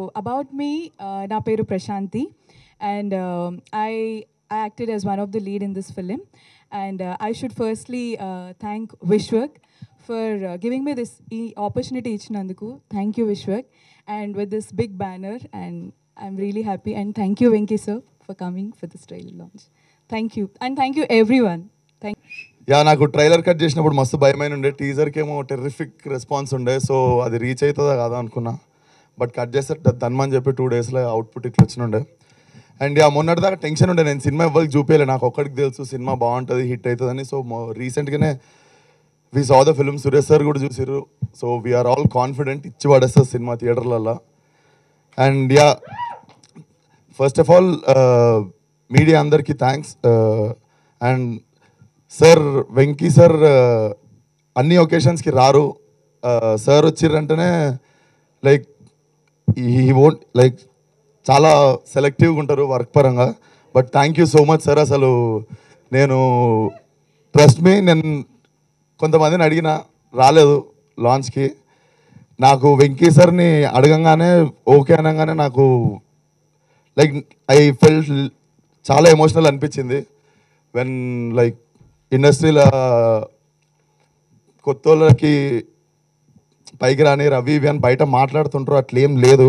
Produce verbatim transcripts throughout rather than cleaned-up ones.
about me, uh, na peru Prashanti, and um I I acted as one of the lead in this film. And uh, I should firstly uh, thank Vishwak for uh, giving me this e- opportunity ichinanduku. Thank you, Vishwak, and with this big banner, and I'm really happy. And thank you, Venki sir, for coming for this trailer launch. Thank you, and thank you everyone. Thank. Yeah నాకు trailer cut చేసినప్పుడు మస్తు భయమైన ఉండే, టీజర్కి ఏమో terrific response ఉండే, so అది reach అవుతుందా కాదా అనుకున్నా. బట్ కట్ చేస్తే తన్మని చెప్పి టూ డేస్లో అవుట్పుట్ ఇట్లా వచ్చినుండే. అండ్ యా మొన్నటిదాకా టెన్షన్ ఉండే, నేను సినిమా ఎవరికి చూపించలే, నాకు ఒక్కడికి తెలుసు సినిమా బాగుంటుంది హిట్ అవుతుందని. సో రీసెంట్గానే we saw the film, Suresh sir కూడా చూసిర్రు. సో వీఆర్ ఆల్ కాన్ఫిడెంట్ ఇచ్చి పడేస్తుంది సినిమా థియేటర్లలో. And yeah first of all media అందరికీ thanks. And sir Venky sir అన్ని ఒకేషన్స్కి రారు. సార్ వచ్చిర్రంటేనే లైక్ ఈ వోంట్ లైక్ చాలా సెలెక్టివ్గా ఉంటారు వర్క్ పరంగా. But thank you so much sir. అసలు నేను ట్రస్ట్ మీ, నేను కొంతమందిని అడిగిన రాలేదు లాంచ్కి. నాకు వెంకీ సార్ని అడగంగానే ఓకే అనగానే నాకు లైక్ ఐ ఫెల్ట్ చాలా ఎమోషనల్ అనిపించింది. వెన్ లైక్ ఇండస్ట్రీలో కొత్త వాళ్ళకి పైకి రాని రవి ఇవి అని బయట మాట్లాడుతుంటారు, అట్లేం లేదు.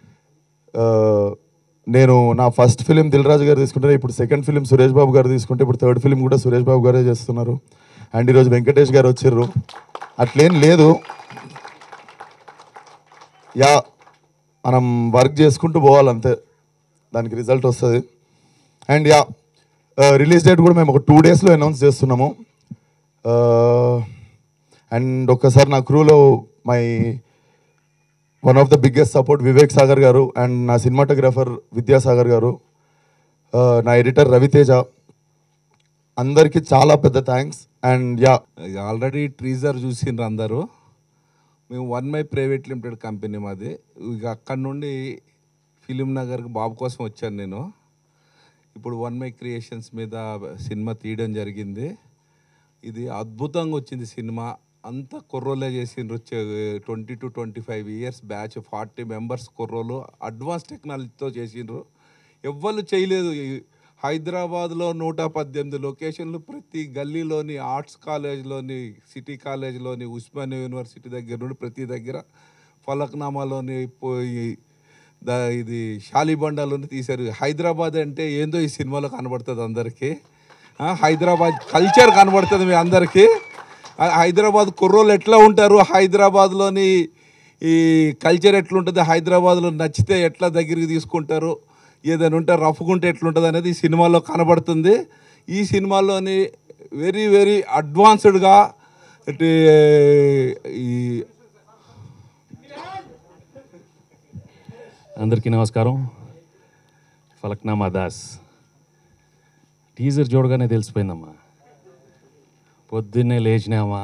నేను నా ఫస్ట్ ఫిలిం దిల్ రాజు గారు తీసుకుంటే, ఇప్పుడు సెకండ్ ఫిలిం సురేష్ బాబు గారు తీసుకుంటే, ఇప్పుడు థర్డ్ ఫిలిం కూడా సురేష్ బాబు గారే చేస్తున్నారు. అండ్ ఈరోజు వెంకటేష్ గారు వచ్చిర్రు, అట్లేం లేదు. యా మనం వర్క్ చేసుకుంటూ పోవాలంతే, దానికి రిజల్ట్ వస్తుంది. అండ్ యా రిలీజ్ డేట్ కూడా మేము ఒక టూ డేస్లో అనౌన్స్ చేస్తున్నాము. అండ్ ఒక్కసారి నా క్రూలో my one of the biggest support Vivek Sagar గారు, అండ్ నా సినిమాటోగ్రాఫర్ విద్యాసాగర్ గారు, నా ఎడిటర్ రవితేజ, అందరికీ చాలా పెద్ద thanks. And yeah already teaser చూసిండ్రు అందరూ. మేము one my private limited company మాది. ఇక అక్కడ నుండి ఫిలిం నగర్కి బాబు కోసం వచ్చాను నేను. ఇప్పుడు వన్ మై క్రియేషన్స్ మీద సినిమా తీయడం జరిగింది. ఇది అద్భుతంగా వచ్చింది సినిమా. అంత కుర్రోలే చేసిండ్రు. Twenty to twenty five years batch, forty members కుర్రోలు, అడ్వాన్స్ టెక్నాలజీతో చేసిండ్రు. ఎవ్వరు చేయలేదు. హైదరాబాద్లో నూట పద్దెనిమిది లొకేషన్లు, ప్రతి గల్లీలోని, ఆర్ట్స్ కాలేజ్లోని, సిటీ కాలేజ్లోని, ఉస్మానియా యూనివర్సిటీ దగ్గర నుండి ప్రతి దగ్గర, ఫలక్నామాలోని పోయి దా ఇది షాలిబండాలోని తీశారు. హైదరాబాద్ అంటే ఏందో ఈ సినిమాలో కనబడుతుంది అందరికీ. హైదరాబాద్ కల్చర్ కనబడుతుంది మీ అందరికీ. హైదరాబాద్ కుర్రోళ్ళు ఎట్లా ఉంటారు, హైదరాబాద్లోని ఈ కల్చర్ ఎట్లుంటుంది, హైదరాబాద్లో నచ్చితే ఎట్లా దగ్గరికి తీసుకుంటారు, ఏదైనా ఉంటే రఫ్గుంటే ఎట్లుంటుంది అనేది ఈ సినిమాలో కనబడుతుంది. ఈ సినిమాలోని వెరీ వెరీ అడ్వాన్స్డ్గా ఈ అందరికీ నమస్కారం. ఫలక్నామా దాస్ టీజర్ చూడగానే తెలిసిపోయిందమ్మా. పొద్దున్నే లేచినామా,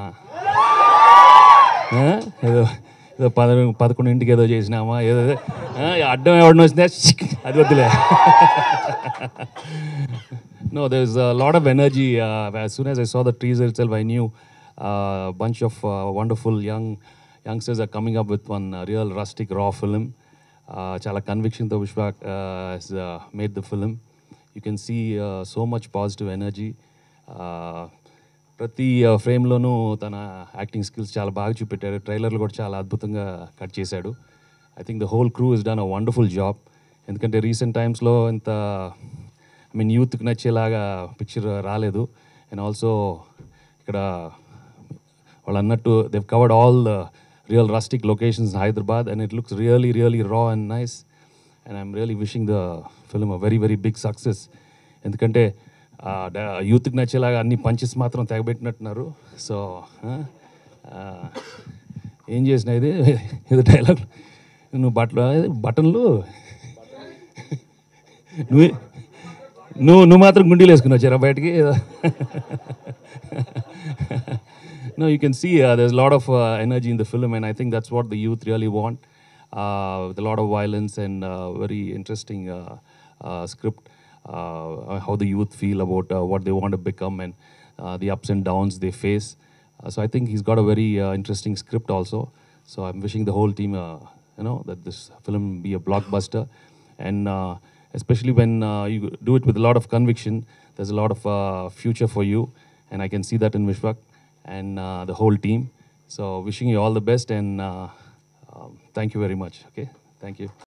ఏదో ఏదో పద పదకొండింటికి ఏదో చేసినామా, ఏదో అడ్డం ఎవరిని వచ్చినా అది వద్దులే. No, there's a lot of energy. Uh, as soon as I saw the teaser itself, I knew a uh, bunch of uh, wonderful young youngsters are coming up with one uh, real rustic, raw film. Uh, Chala conviction to Vishwak uh, has uh, made the film. You can see uh, so much positive energy. Uh, ప్రతి ఫ్రేమ్లోనూ తన acting skills చాలా బాగా చూపెట్టాడు. ట్రైలర్లు కూడా చాలా అద్భుతంగా cut చేశాడు. I think the whole crew is done a wonderful job. ఎందుకంటే recent టైమ్స్లో ఇంత ఐ మీన్ యూత్కి నచ్చేలాగా పిక్చర్ రాలేదు. అండ్ ఆల్సో ఇక్కడ వాళ్ళు అన్నట్టు they've covered all the real rustic locations in Hyderabad, and it looks really, really raw and nice. And I'm really wishing the film a very, very big success. ఎందుకంటే యూత్కి నచ్చేలాగా అన్ని punches మాత్రం తెగబెట్టినట్టున్నారు. So ఏం చేసిన ఇది ఏదో డైలాగ్, నువ్వు బట్టలు బటన్లు నువ్వు నువ్వు నువ్వు మాత్రం గుండీలు వేసుకుని వచ్చారా బయటికి? No, you can see uh, there's a lot of uh, energy in the film, and I think that's what the youth really want, uh, with a lot of violence and uh, very interesting uh, uh, script, uh, how the youth feel about uh, what they want to become and uh, the ups and downs they face. Uh, so I think he's got a very uh, interesting script also. So I'm wishing the whole team uh, you know, that this film be a blockbuster. And uh, especially when uh, you do it with a lot of conviction, there's a lot of uh, future for you. And I can see that in Vishwak and uh, the whole team. So wishing you all the best, and uh, um, thank you very much. Okay, thank you.